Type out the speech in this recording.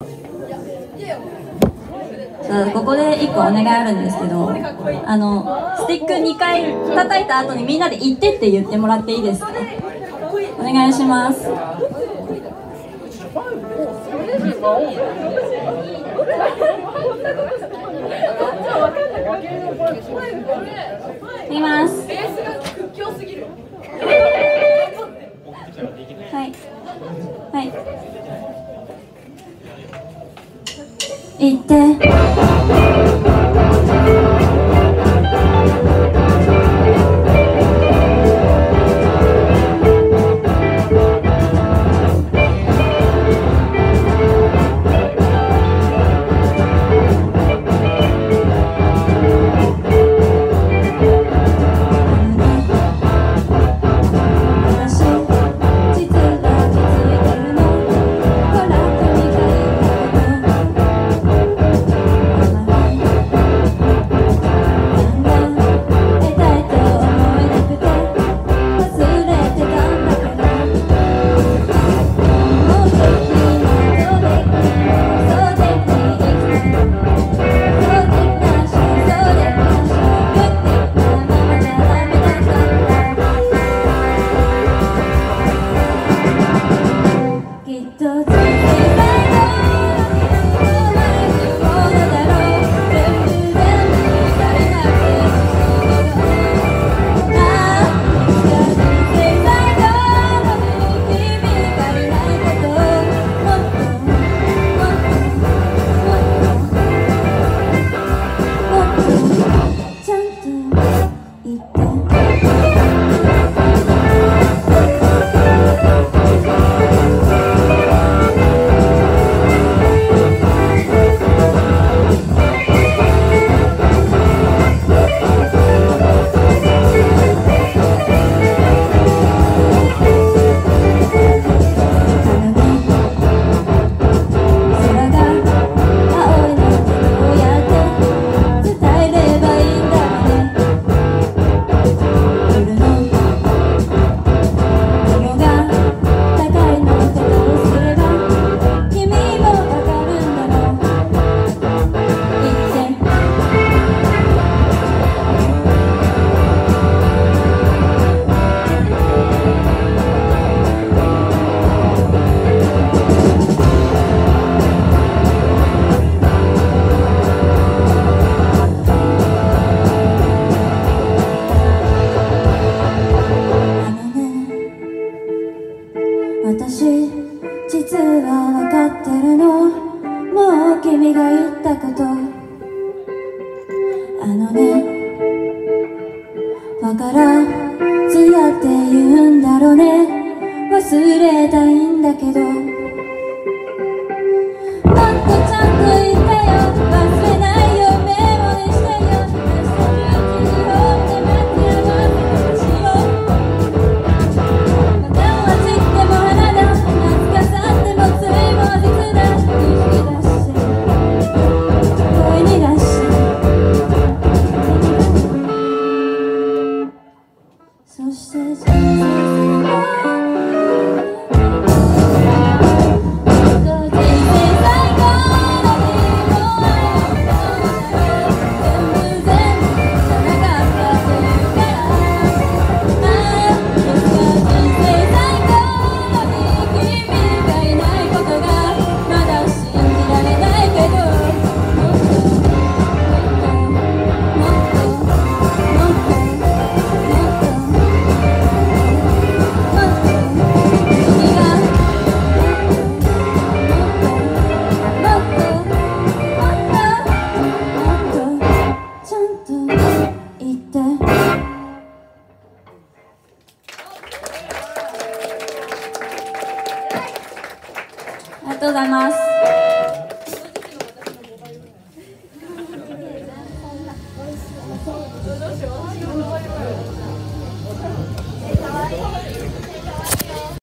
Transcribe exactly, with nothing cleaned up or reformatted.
ここでいっこお願いあるんですけど、あのスティックにかい叩いた後にみんなで「行って」って言ってもらっていいですか？お願いします。いきます。はいはい行って。私実は分かってるの、もう君が言ったこと。あのね、わからずやって言うんだろうね。忘れたいんだけど、もっとちゃんと言ってよ。忘れないよ、メモにしてよ。そして人生ありがとうございます。